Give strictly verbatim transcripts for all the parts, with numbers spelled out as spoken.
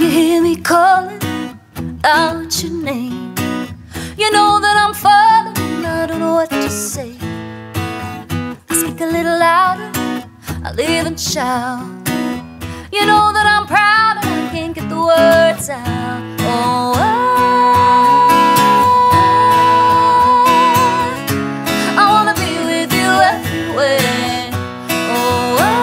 you hear me calling out your name? You know that I'm falling and I don't know what to say. I speak a little louder, I live and shout. You know that I'm proud and I can't get the words out. Oh, I, I wanna be with you everywhere. Oh, I,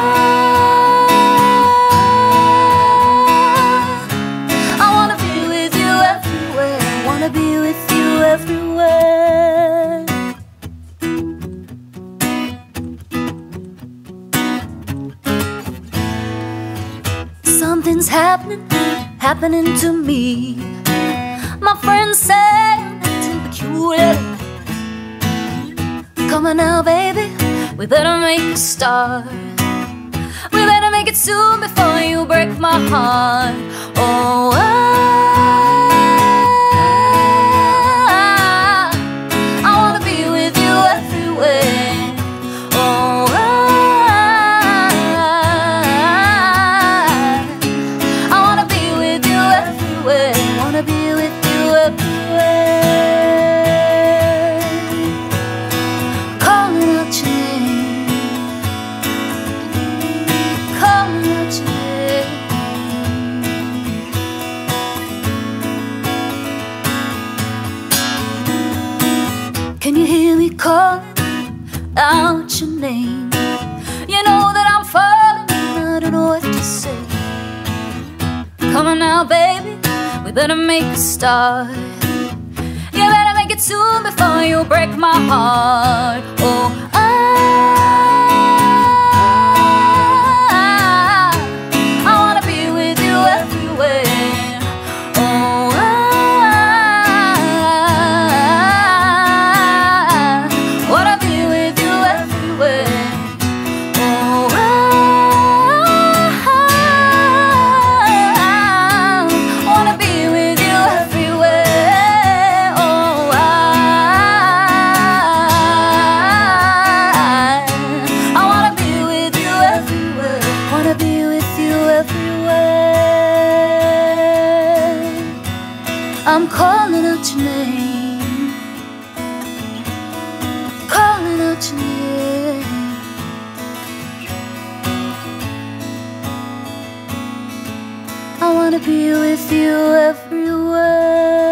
I wanna be with you everywhere. Wanna be with you everywhere. Something's happening, happening to me. My friends say I'm acting peculiar. Come on now, baby, we better make a start. We better make it soon before you break my heart. Oh, I, I wanna be with you everywhere. Oh, I, wanna be with you everywhere. Calling out your name, calling out your name. Can you hear me calling out your name? You know that I'm falling and I don't know what to say. Come on now, baby, we better make a start. You better make it soon before you break my heart. Oh, I, I wanna be with you everywhere. Oh, I, wanna be with you everywhere. Oh, I, wanna be with you everywhere. Oh, I, I wanna be with you everywhere. Wanna be with you everywhere. I'm calling out your name, calling out your name. I wanna be with you everywhere.